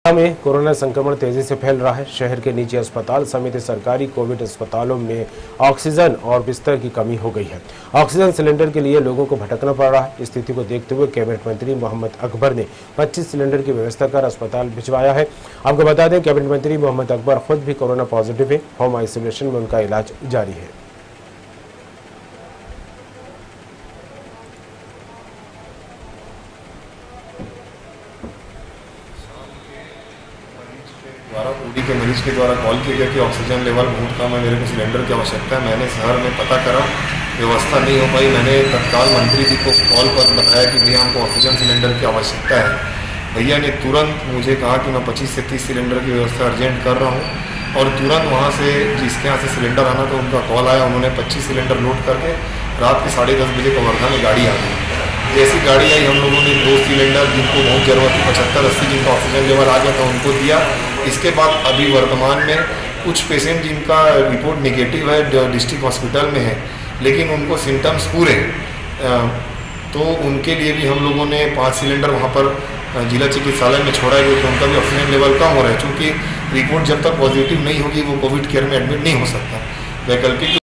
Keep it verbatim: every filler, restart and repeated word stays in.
में कोरोना संक्रमण तेजी से फैल रहा है। शहर के निजी अस्पताल समेत सरकारी कोविड अस्पतालों में ऑक्सीजन और बिस्तर की कमी हो गई है। ऑक्सीजन सिलेंडर के लिए लोगों को भटकना पड़ रहा है। स्थिति को देखते हुए कैबिनेट मंत्री मोहम्मद अकबर ने पच्चीस सिलेंडर की व्यवस्था कर अस्पताल भिजवाया है। आपको बता दें, कैबिनेट मंत्री मोहम्मद अकबर खुद भी कोरोना पॉजिटिव है। होम आइसोलेशन में उनका इलाज जारी है। द्वारा पूरी के मरीज के द्वारा कॉल किया गया कि ऑक्सीजन लेवल बहुत कम है, मेरे को सिलेंडर की आवश्यकता है। मैंने शहर में पता करा, व्यवस्था नहीं हो पाई। मैंने तत्काल मंत्री जी को कॉल पर बताया कि भैया हमको ऑक्सीजन सिलेंडर की आवश्यकता है। भैया ने तुरंत मुझे कहा कि मैं पच्चीस से तीस सिलेंडर की व्यवस्था अर्जेंट कर रहा हूँ और तुरंत वहाँ से जिसके यहाँ से सिलेंडर आना था उनका कॉल आया। उन्होंने पच्चीस सिलेंडर लोड करके रात के साढ़े दस बजे कवर्धा में गाड़ी आ गई। जैसी गाड़ी आई, हम लोगों ने दो सिलेंडर जिनको बहुत जरूरत थी, पचहत्तर अस्सी जिनका ऑक्सीजन लेवल आ गया था, उनको दिया। इसके बाद अभी वर्तमान में कुछ पेशेंट जिनका रिपोर्ट निगेटिव है डिस्ट्रिक्ट हॉस्पिटल में है, लेकिन उनको सिम्टम्स पूरे, तो उनके लिए भी हम लोगों ने पाँच सिलेंडर वहाँ पर जिला चिकित्सालय में छोड़ा है, क्योंकि उनका भी ऑक्सीजन लेवल कम हो रहा है। चूँकि रिपोर्ट जब तक पॉजिटिव नहीं होगी वो कोविड केयर में एडमिट नहीं हो सकता। वैकल्पिक